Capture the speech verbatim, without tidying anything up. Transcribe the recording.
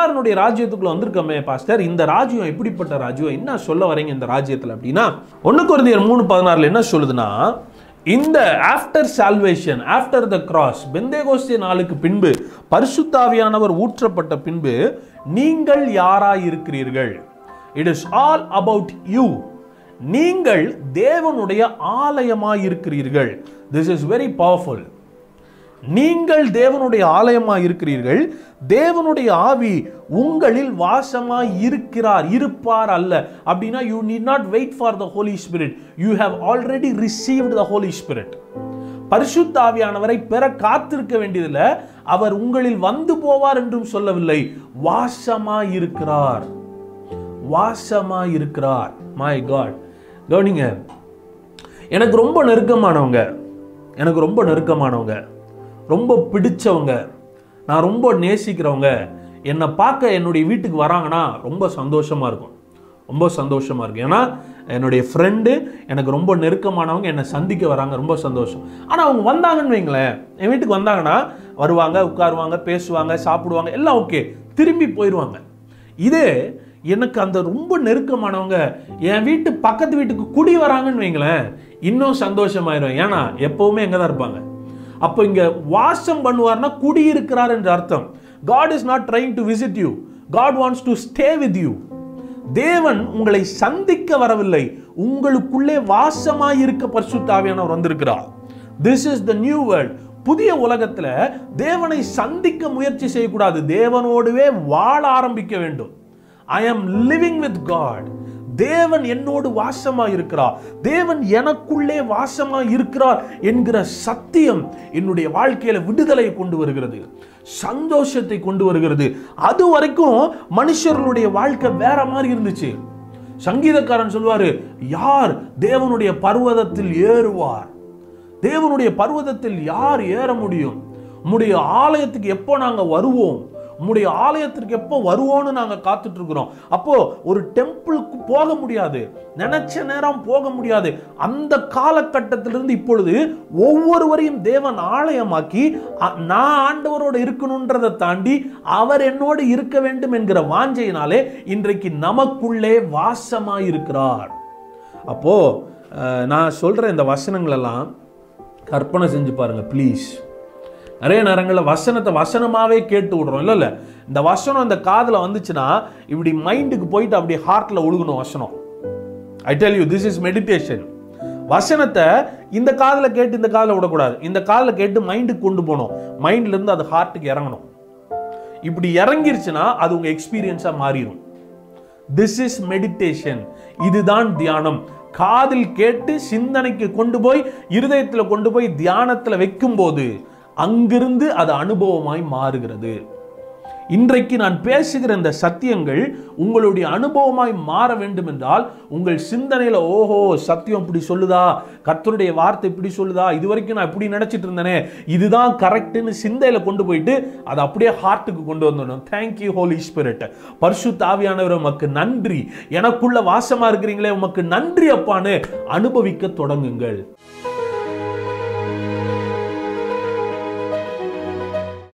குமாரனுடைய ராஜ்யத்துக்குள்ள வந்திருக்கமே பாஸ்டர், இந்த ராஜ்யம் எப்படிப்பட்ட ராஜ்யம், என்ன சொல்ல வரீங்க இந்த ராஜ்யத்தில் அப்படின்னா, ஒன்று கொரிந்தியர் மூணு பதினாறுல என்ன சொல்லுதுன்னா, இந்த after salvation, after the cross, Pentecost நாளுக்கு பின்பு, பரிசுத்தாவியானவர் ஊற்றப்பட்ட பின்பு நீங்கள் யாராய் இருக்கிறீர்கள்? It is all about you. நீங்கள் தேவனுடைய ஆலயமாய் இருக்கிறீர்கள். This is very powerful. நீங்கள் தேவனுடைய ஆலயமாய் இருக்கிறீர்கள், தேவனுடைய ஆவி உங்களில் வாசமாய் இருக்கிறார், இருப்பார் அல்ல. அப்படின்னா you need not wait for the Holy Spirit, you have already received the Holy Spirit. பரிசுத்த ஆவியானவரை பெற காத்திருக்க வேண்டியதில்லை, அவர் உங்களில் வந்து போவார் என்றும் சொல்லவில்லை, வாசமாய் இருக்கிறார், வாசமாய் இருக்கிறார். மை காட், கவனிங்க, எனக்கு ரொம்ப நெருக்கமானவங்க, எனக்கு ரொம்ப நெருக்கமானவங்க, ரொம்ப பிடிச்சவங்க, நான் ரொம்ப நேசிக்கிறவங்க என்னை பார்க்க என்னுடைய வீட்டுக்கு வராங்கன்னா ரொம்ப சந்தோஷமாக இருக்கும், ரொம்ப சந்தோஷமாக இருக்கும். ஏன்னா என்னுடைய ஃப்ரெண்டு, எனக்கு ரொம்ப நெருக்கமானவங்க என்னை சந்திக்க வராங்க, ரொம்ப சந்தோஷம். ஆனால் அவங்க வந்தாங்கன்னு வைங்களேன், என் வீட்டுக்கு வந்தாங்கன்னா வருவாங்க, உட்காருவாங்க, பேசுவாங்க, சாப்பிடுவாங்க, எல்லாம் ஓகே, திரும்பி போயிடுவாங்க. இதே எனக்கு அந்த ரொம்ப நெருக்கமானவங்க என் வீட்டு பக்கத்து வீட்டுக்கு குடி வராங்கன்னு வைங்களேன், இன்னும் சந்தோஷமாயிரும். ஏன்னா எப்பவுமே எங்கே தான் இருப்பாங்க. அப்போ இங்க வாசம் பண்ணுவார்னா குடியிருக்கிறார் என்ற அர்த்தம். God is not trying to visit you, God wants to stay with you. தேவன் உங்களை சந்திக்க வரவில்லை, உங்களுக்குள்ளே வாசமாய் இருக்க பரிசுத்த ஆவியானவர் வந்திருக்கிறார். This is the new world. புதிய உலகத்துல தேவனை சந்திக்க முயற்சி செய்யக்கூடாது, தேவனோடுவே வாழ ஆரம்பிக்க வேண்டும். I am living with God. தேவன் என்னோடு வாசமாய் இருக்கிறார், தேவன் எனக்குள்ளே வாசமாய் இருக்கிறார் என்கிற சத்தியம் என்னுடைய வாழ்க்கையில விடுதலை கொண்டு வருகிறது, சந்தோஷத்தை கொண்டு வருகிறது. அது வரைக்கும் மனுஷர்களுடைய வாழ்க்கை வேற மாதிரி இருந்துச்சு. சங்கீதக்காரன் சொல்வாரு, யார் தேவனுடைய பர்வதத்தில் ஏறுவார்? தேவனுடைய பர்வதத்தில் யார் ஏற முடியும்? உம்முடைய ஆலயத்துக்கு எப்போ நாங்க வருவோம்? உம்முடைய ஆலயத்திற்கு எப்போ வருவோன்னு நாங்க காத்துட்டு இருக்கிறோம். அப்போ ஒரு டெம்பிளுக்கு போக முடியாது, நினைச்ச நேரம் போக முடியாது. அந்த காலகட்டத்திலிருந்து இப்பொழுது ஒவ்வொருவரையும் தேவன் ஆலயமாக்கி, நான் ஆண்டவரோடு இருக்கணும்ன்றதை தாண்டி அவர் என்னோடு இருக்க வேண்டும் என்கிற வாஞ்சையினாலே இன்றைக்கு நமக்குள்ளே வாசமாய் இருக்கிறார். அப்போ நான் சொல்ற இந்த வசனங்கள் எல்லாம் கற்பனை செஞ்சு பாருங்க ப்ளீஸ். நிறைய நேரங்களில் வசனத்தை வசனமாகவே கேட்டு விடுறோம், இல்லை இல்லை இந்த வசனம் இந்த காதில் வந்துச்சுன்னா இப்படி மைண்டுக்கு போயிட்டு அப்படி ஹார்ட்டில் ஒழுகணும் வசனம். I tell you, this is meditation. வசனத்தை இந்த காதில் கேட்டு இந்த காதில் விடக்கூடாது, இந்த காதில் கேட்டு மைண்டுக்கு கொண்டு போகணும், மைண்ட்லேருந்து அது ஹார்ட்டுக்கு இறங்கணும். இப்படி இறங்கிருச்சுன்னா அது உங்கள் எக்ஸ்பீரியன்ஸாக மாறிடும். This is meditation. இதுதான் தியானம். காதில் கேட்டு சிந்தனைக்கு கொண்டு போய் இருதயத்தில் கொண்டு போய் தியானத்தில் வைக்கும் போது அங்கிருந்து அது அனுபவமாய் மாறுகிறது. இன்றைக்கு நான் பேசுகிற இந்த சத்தியங்கள் உங்களுடைய அனுபவமாய் மாற வேண்டும் என்றால் உங்கள் சிந்தனையில, ஓஹோ சத்தியம் இப்படி சொல்லுதா, கர்த்தருடைய வார்த்தை இப்படி சொல்லுதா, இது வரைக்கும் நான் இப்படி நினைச்சிட்டு இருந்தேனே, இதுதான் கரெக்ட்னு சிந்தையில கொண்டு போயிட்டு அதை அப்படியே ஹார்ட்டுக்கு கொண்டு வந்துடணும். Thank you Holy Spirit. பரிசுத்த ஆவியானவர் உமக்கு நன்றி, எனக்குள்ள வாசமா இருக்கிறீங்களே உமக்கு நன்றி அப்பான்னு அனுபவிக்க தொடங்குங்கள்.